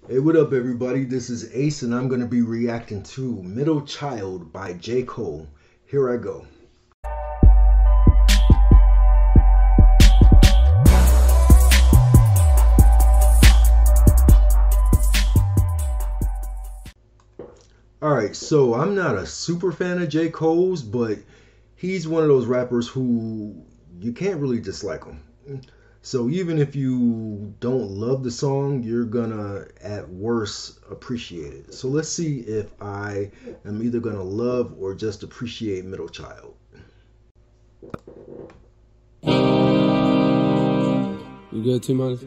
Hey, what up, everybody? This is Ace, and I'm going to be reacting to Middle Child by J. Cole. Here I go. Alright, so I'm not a super fan of J. Cole's, but he's one of those rappers who you can't really dislike him. So even if you don't love the song, you're gonna at worst appreciate it. So let's see if I am either gonna love or just appreciate Middle Child. You good, T-Minus?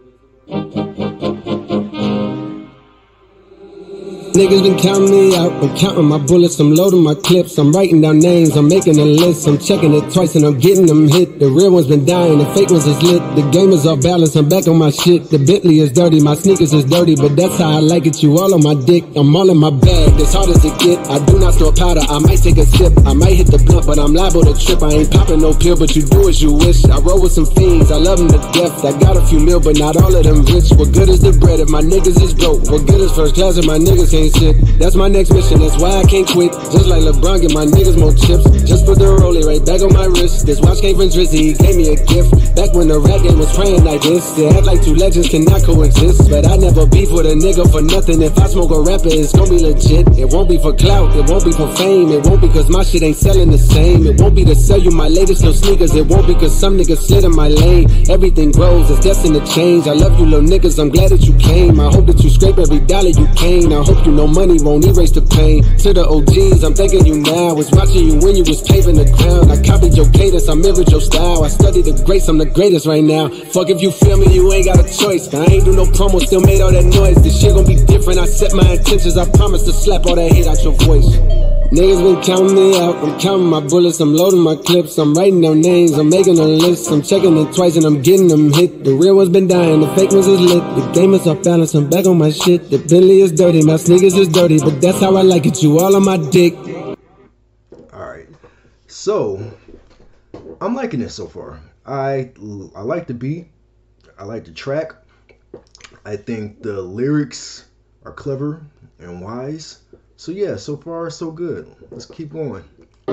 Niggas been counting me out, I'm counting my bullets, I'm loading my clips, I'm writing down names, I'm making a list, I'm checking it twice and I'm getting them hit. The real ones been dying, the fake ones is lit, the game is off balance, I'm back on my shit. The Bentley is dirty, my sneakers is dirty, but that's how I like it, you all on my dick. I'm all in my bag, as hard as it get, I do not store powder, I might take a sip, I might hit the blunt, but I'm liable to trip. I ain't popping no pill, but you do as you wish. I roll with some fiends, I love them to death, I got a few mil, but not all of them rich. What good is the bread if my niggas is broke? What good is first class if my niggas ain't shit? That's my next mission, that's why I can't quit. Just like LeBron, get my niggas more chips. Just put the rollie right back on my wrist. This watch came from Drizzy, he gave me a gift. Back when the rap game was praying like this. They act like two legends cannot coexist. But I never beef with a nigga for nothing. If I smoke a rapper, it's gonna be legit. It won't be for clout, it won't be for fame. It won't be cause my shit ain't selling the same. It won't be to sell you my latest little sneakers. It won't be cause some niggas slid in my lane. Everything grows, it's destined to change. I love you little niggas, I'm glad that you came. I hope that you scrape every dollar you came. I hope you know money won't erase the pain. To the OGs, I'm thanking you now. Was watching you when you was paving the ground. I copied your cadence, I mirrored your style. I studied the grace, I'm the greatest right now. Fuck if you feel me, you ain't got a choice. I ain't do no promo, still made all that noise. This shit gon' be different, I set my intentions. I promise to slap all that hate out your voice. Niggas been counting me out, I'm counting my bullets, I'm loading my clips, I'm writing down names, I'm making a list, I'm checking it twice and I'm getting them hit. The real ones been dying, the fake ones is lit, the game is off balance, I'm back on my shit. The Bentley is dirty, my sneakers is dirty, but that's how I like it, you all on my dick. Alright, so I'm liking this so far. I like the beat, I like the track, I think the lyrics are clever and wise. So yeah, so far so good. Let's keep going.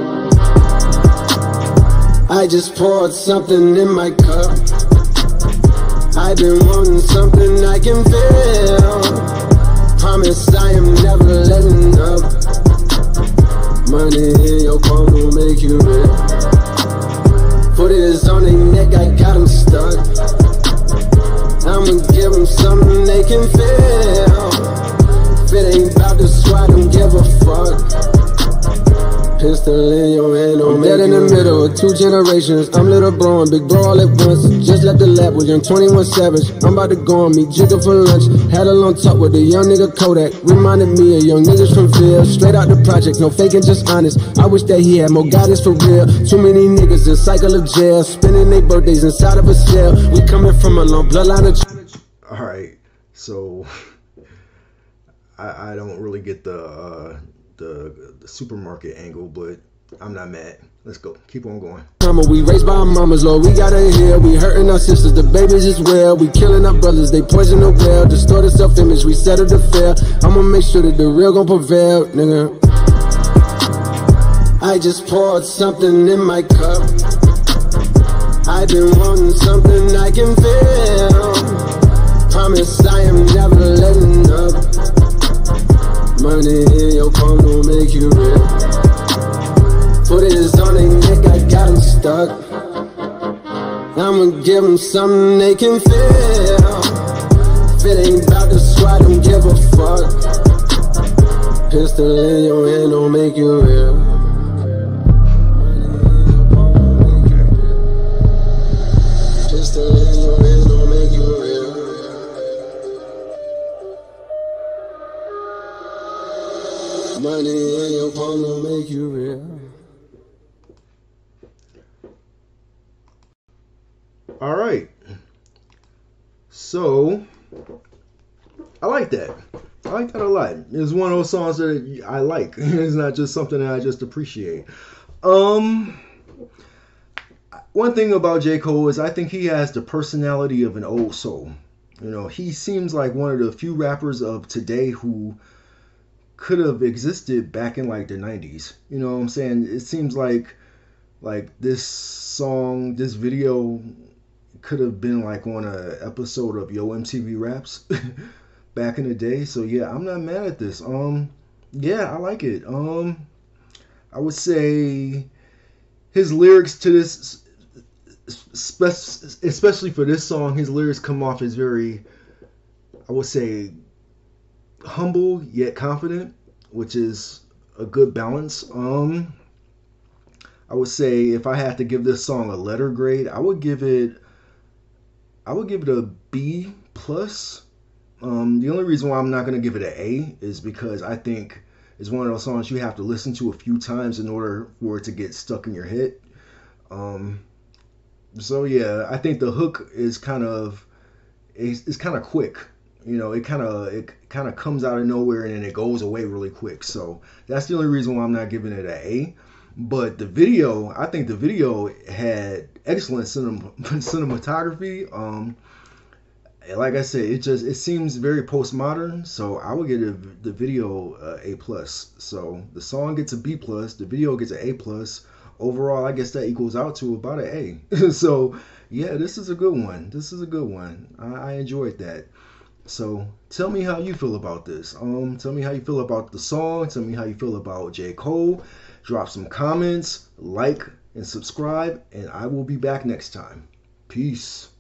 I just poured something in my cup. I've been wanting something I can feel. Promise I am never letting up. Money in your palm will make you real. Put it on their neck, I got them stuck. I'ma give them something they can feel. If it ain't about the squad, don't give a fuck. Pistol in your hand, I'm dead in the middle of two generations. I'm little bro and big bro all at once. Just left the lab with young 21 Savage. I'm about to go and meet Jigga for lunch. Had a long talk with a young nigga Kodak. Reminded me of young niggas from Phil. Straight out the project, no faking, just honest. I wish that he had more guidance for real. Too many niggas in cycle of jail, spending their birthdays inside of a cell. We coming from a long bloodline of... Alright, so I don't really get the supermarket angle, but I'm not mad. Let's go. Keep on going. We raised by our mamas, Lord, we gotta heal. We hurting our sisters, the babies as well. We killing our brothers, they poison the well. Distorted self-image, we settle the fail. I'ma make sure that the real gon' prevail, nigga. I just poured something in my cup. I've been wanting something I can feel. Promise I am never letting up. Money in your palm will make you real. Put it on their neck, I got them stuck. I'ma give them something they can feel. If it ain't about the squad, don't give a fuck. Pistol in your hand don't make you real. Pistol in your hand don't make you real. Money in your palm will make you real. All right. So I like that. I like that a lot. It's one of those songs that I like. It's not just something that I just appreciate. One thing about J. Cole is I think he has the personality of an old soul. You know, he seems like one of the few rappers of today who could have existed back in like the 90s. You know what I'm saying? It seems like this song, this video could have been like on a episode of Yo MTV Raps back in the day. So yeah, I'm not mad at this. Yeah, I like it. I would say his lyrics to this, especially for this song, his lyrics come off as very, I would say, humble yet confident, which is a good balance. I would say if I had to give this song a letter grade, I would give it a B plus. The only reason why I'm not gonna give it an A is because I think it's one of those songs you have to listen to a few times in order for it to get stuck in your head. Um, so yeah, I think the hook is kind of quick. You know, it kind of comes out of nowhere and then it goes away really quick. So that's the only reason why I'm not giving it an A. But the video, I think the video had excellent cinematography. Like I said, it seems very postmodern. So I would give the video A plus. So the song gets a B plus, the video gets an A plus. Overall, I guess that equals out to about an A. So yeah, this is a good one. This is a good one. I enjoyed that. So tell me how you feel about this. Tell me how you feel about the song. Tell me how you feel about J. Cole. Drop some comments, like, and subscribe, and I will be back next time. Peace.